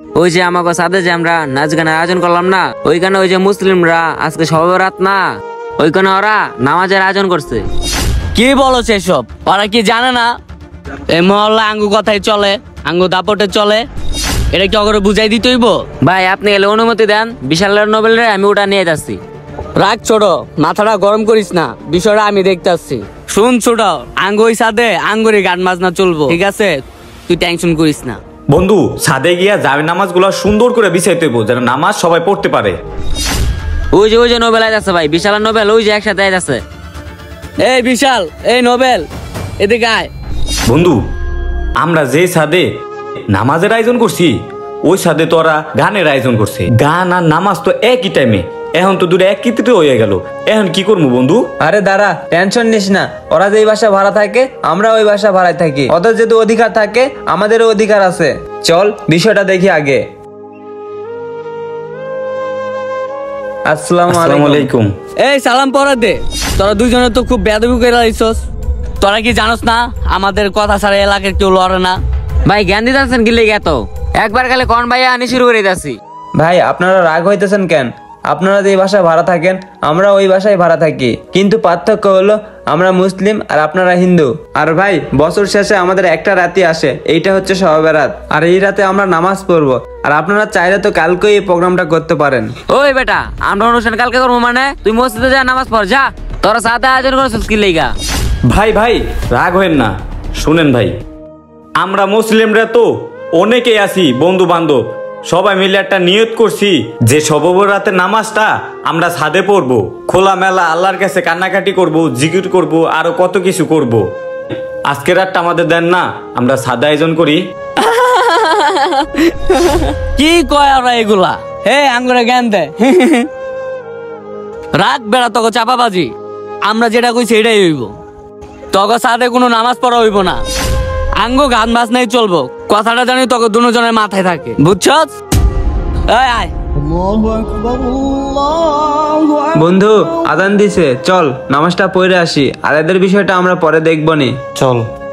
ওই যে আমাকে সাথে যে আমরা নাচ গানের আয়োজন করলাম না, ওইখানে ওই যে মুসলিমরা আজকে শবে বরাত না, ওইখানে ওরা নামাজের আয়োজন করছে। কি বলো সেসব? ওরা কি জানে না এই মহল্লা আঙ্গু কথাই চলে, আঙ্গু দাপটে চলে? এটা কি অগরে বুঝাই দিতে হইব? ভাই আপনি এলে অনুমতি দেন, বিশালের নোবেল রে আমি ওটা নিয়ে যাচ্ছি। রাগ ছোট, মাথাটা গরম করিস না, বিষয়টা আমি দেখতে আসছি। শুন ছোট, আঙ্গুই সাথে আঙ্গুরি গান বাজনা চলবো, ঠিক আছে? তুই টেনশন করিস না। বন্ধু, ছাদে গিয়া জামে নামাজ গুলা সুন্দর করে বিছাইতে হইব, যেন নামাজ সবাই পড়তে পারে। ওই যে নোবেল আইতাছে ভাই, বিশালের নোবেল ওই যে একসাথে আইতাছে। এই বিশাল, এই নোবেল, এদিকে আয়। বন্ধু, আমরা যে ছাদে নামাজের আয়োজন করছি ওই ছাদে তো ওরা গানের আয়োজন করছে। গান আর নামাজ তো একই টাইমে, এখন তো দুটো এক কিতিতে হয়ে গেল। এখন কি করবো বন্ধু? আরে দাঁড়া, টেনশন নিস না। ওরা যেই বাসা ভাড়া থাকে আমরা ওই বাসা ভাড়ায় থাকি, ওদের যদি অধিকার থাকে আমাদেরও অধিকার আছে। চল বিষয়টা দেখি আগে। আসসালামু আলাইকুম। এই সালাম পড়া দে। তোরা দুজনে তো খুব বেয়াদবি করে লাইছস। তোরা কি জানোস না আমাদের কথা ছাড়া এলাকার কেউ লড়ে না? ভাই জ্ঞান দিতেছেন কি লেগে এত? একবার খালি কন ভাইয়া আনি শুরু করে দিতেছি। ভাই আপনারা রাগ হইতেছেন কেন? আপনারা যে বাসায় ভাড়া থাকেন আমরা ওই বাসায় ভাড়া থাকি, কিন্তু পার্থক্য হলো আমরা মুসলিম আর আপনারা হিন্দু। আর ভাই বছর শেষে আমাদের একটা রাতই আসে, এইটা হচ্ছে শবে বরাত। আর এই রাতে আমরা নামাজ পড়বো, আর আপনারা চাইলে তো কালকেই এই প্রোগ্রামটা করতে পারেন। ওই বেটা, আমরা অনুষ্ঠান কালকে করবো মানে? তুই মসজিদে যা, নামাজ পড় যা। তোরা সাথে আয়োজন করছিস কি লেগা? ভাই ভাই রাগ হইন না, শুনেন ভাই, আমরা মুসলিমরা তো অনেকেই আছি, বন্ধু বান্ধব সবাই মিলে একটা নিয়ত করছি যে শবে বরাতের নামাজটা আমরা ছাদে পড়বো, খোলা মেলা আল্লাহর কাছে কান্নাকাটি করব, জিকির করব, আরো কত কিছু করব। আজকের রাতটা আমাদের দেন না, আমরা ছাদে আয়োজন করি। কি কয় ওরা এগুলা? হে আঙ্গুরে জ্ঞান দে। রাগ বেড়া তোকে চাপাবাজি। আমরা যেটা কইছি এটাই হইব। তোকে সাথে কোনো নামাজ পড়া হইব না, আঙ্গো গান বাজনাই চলবো। কথাটা জানি তোকে দুজনের মাথায় থাকে, বুঝছস? এই আয়। বন্ধু আজান দিছে, চল নামাজটা পড়ে আসি, আর এদের বিষয়টা আমরা পরে দেখবো নি। চল।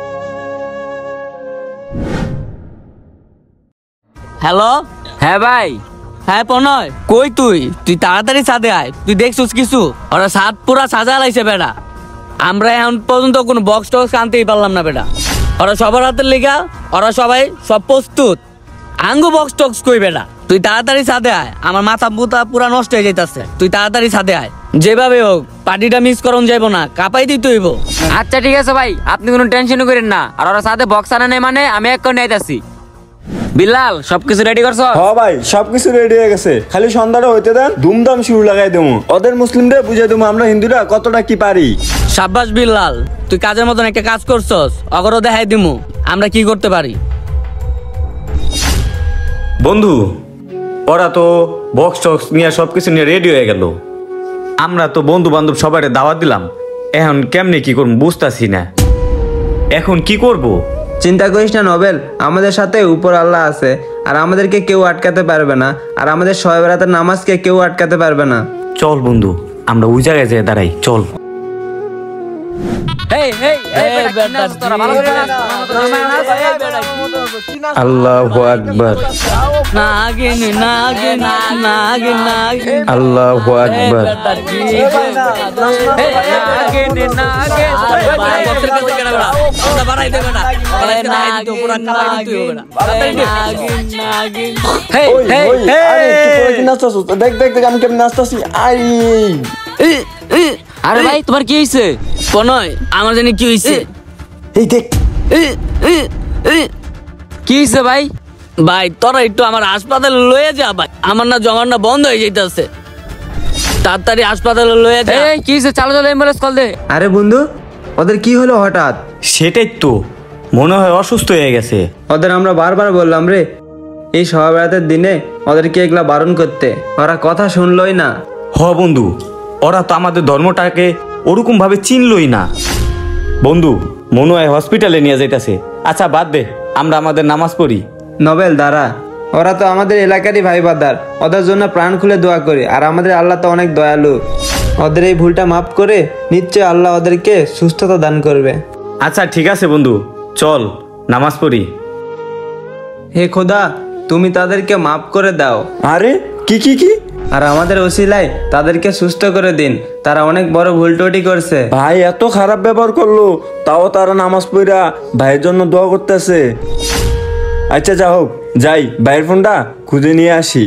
হ্যালো। হ্যাঁ ভাই। হ্যাঁ প্রণয়, কই তুই? তুই তাড়াতাড়ি ছাদে আয়। তুই দেখছিস কিছু? ওরা ছাদ পুরা সাজা লাইছে বেটা। আমরা এখন পর্যন্ত কোনো বক্স টক্স আনতেই পারলাম না বেটা। ওরা সবার হাতের লেগা, ওরা সবাই সব প্রস্তুত। আঙ্গু বক্স টক্স কই বেটা? তুই তাড়াতাড়ি ছাদে আয়, আমার মাথা মুথা পুরা নষ্ট হয়ে যাইতাছে। তুই তাড়াতাড়ি ছাদে আয়, যেভাবে হোক পার্টিটা মিস করন যাইবো না, কাপাই দিতে হইব। আচ্ছা ঠিক আছে ভাই, আপনি কোনো টেনশন করেন না। আর ওরা সাথে বক্স আনে নাই মানে আমি এক করে নিতেছি। বিলাল সবকিছু রেডি করছো? হ্যাঁ ভাই, সবকিছু রেডি হয়ে গেছে, খালি সন্ধ্যাটা হইতে দেন, ধুমধাম শুরু লাগাই দেবো। ওদের মুসলিমদের বুঝাই দেবো আমরা হিন্দুরা কতটা কি পারি। সাব্বাস বিল্লাল, তুই কাজের মতন একটা কাজ করছস। অগরও দেখাই দিমু আমরা কি করতে পারি। বন্ধু, ওরা তো বক্স টক্স নিয়ে সবকিছু নিয়ে রেডি হয়ে গেল। আমরা তো বন্ধু বান্ধব সবাই দাওয়াত দিলাম, এখন কেমনে কি করবো বুঝতাছি না। এখন কি করব? চিন্তা করিস না নোবেল, আমাদের সাথে উপর আল্লাহ আছে, আর আমাদেরকে কেউ আটকাতে পারবে না, আর আমাদের শবে বরাতের নামাজকে কেউ আটকাতে পারবে না। চল বন্ধু, আমরা ওই জায়গায় যেয়ে দাঁড়াই, চল। আল্লাহু আকবার, আল্লাহু আকবার। দেখ দেখ দেখ আমি কেমন নাচতেছি। আরে ভাই তোমার কি হয়েছে? প্রণয়, আমার জানি কি হয়েছে। এই দেখ, কি হয়েছে ভাই? ভাই তোরা একটু আমার হাসপাতালে লয়ে যা ভাই, আমার না জমার না বন্ধ হয়ে যাইতেছে, তাড়াতাড়ি হাসপাতালে লয়ে যা। এই কি হয়েছে? চালো চালো অ্যাম্বুলেন্স কল দে। আরে বন্ধু, ওদের কি হলো হঠাৎ? সেটাই তো মনে হয় অসুস্থ হয়ে গেছে। ওদের আমরা বারবার বললাম রে এই শবে বরাতের দিনে ওদেরকে এগুলা বারণ করতে, ওরা কথা শুনলই না। হ বন্ধু, ওরা তো আমাদের ধর্মটাকে ওরকম ভাবে চিনলই না। বন্ধু মনে হয় হসপিটালে নিয়ে যাইতাছে। আচ্ছা বাদ দে, আমরা আমাদের নামাজ পড়ি। নোবেল দাঁড়া, ওরা তো আমাদের এলাকারই ভাই বাদার, ওদের জন্য প্রাণ খুলে দোয়া করি। আর আমাদের আল্লাহ তো অনেক দয়ালু, ওদের এই ভুলটা মাফ করে নিশ্চয় আল্লাহ ওদেরকে সুস্থতা দান করবে। আচ্ছা ঠিক আছে বন্ধু, চল নামাজ পড়ি। হে খোদা, তুমি তাদেরকে মাফ করে দাও। আরে কি কি কি আর আমাদের ওসিলায় তাদেরকে সুস্থ করে দিন, তারা অনেক বড় ভুল ত্রুটি করছে। ভাই এত খারাপ ব্যবহার করলো, তাও তারা নামাজ পড়া ভাইয়ের জন্য দোয়া করতেছে। আচ্ছা যা হোক, যাই ভাইয়ের ফোনটা খুঁজে নিয়ে আসি।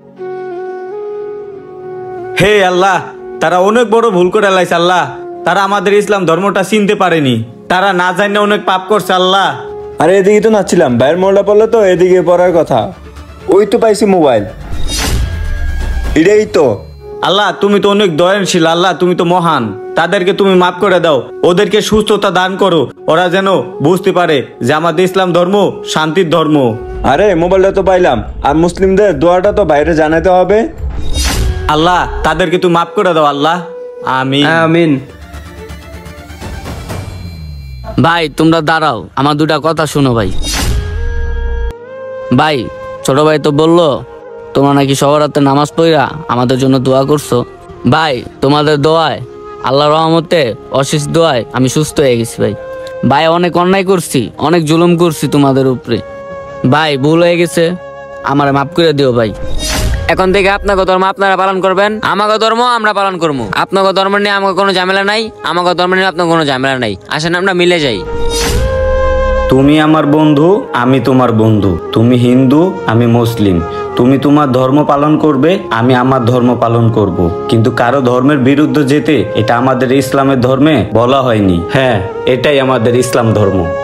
হে আল্লাহ, তারা অনেক বড় ভুল করে লাইছে আল্লাহ। তারা আমাদের ইসলাম ধর্মটা চিনতে পারেনি, তারা না জানে অনেক পাপ করছে আল্লাহ। আরে এদিকে তো নাচ্ছিলাম, ভাইয়ের মোবাইলটা পড়লো তো এদিকে পড়ার কথা। ওই তো পাইছি মোবাইল, এটাই তো। আল্লাহ তুমি তো অনেক দয়াশীল আল্লাহ, তুমি তো মহান। তাদেরকে তুমি মাফ করে দাও, ওদেরকে সুস্থতা দান করো, ওরা যেন বুঝতে পারে যে আমাদের ইসলাম ধর্ম শান্তির ধর্ম। আরে মোবাইলটা তো পাইলাম, আর মুসলিমদের দোয়াটা তো বাইরে জানাতে হবে। আল্লাহ তাদেরকে তুমি মাফ করে দাও আল্লাহ, আমিন। আমিন। ভাই তোমরা দাঁড়াও, আমার দুটা কথা শুনো ভাই। ভাই ছোট ভাই তো বললো তোমরা নাকি সবার রাতে নামাজ পড়া আমাদের জন্য দোয়া করছো। ভাই তোমাদের দোয়ায়, আল্লাহর রহমতে, অশেষ দোয়ায় আমি সুস্থ হয়ে গেছি ভাই। ভাই অনেক অন্যায় করছি, অনেক জুলুম করছি তোমাদের উপরে। ভাই ভুল হয়ে গেছে, আমারে মাফ করে দিও ভাই। এখন থেকে আপনাকে ধর্ম আপনারা পালন করবেন, আমাকে ধর্ম আমরা পালন করবো। আপনাকে ধর্ম নিয়ে আমাকে কোনো ঝামেলা নাই, আমাকে ধর্ম নিয়ে আপনার কোনো ঝামেলা নাই। আসেন আমরা মিলে যাই। তুমি আমার বন্ধু, আমি তোমার বন্ধু। তুমি হিন্দু, আমি মুসলিম। তুমি তোমার ধর্ম পালন করবে, আমি আমার ধর্ম পালন করব। কিন্তু কারো ধর্মের বিরুদ্ধে যেতে এটা আমাদের ইসলামের ধর্মে বলা হয়নি। হ্যাঁ, এটাই আমাদের ইসলাম ধর্ম।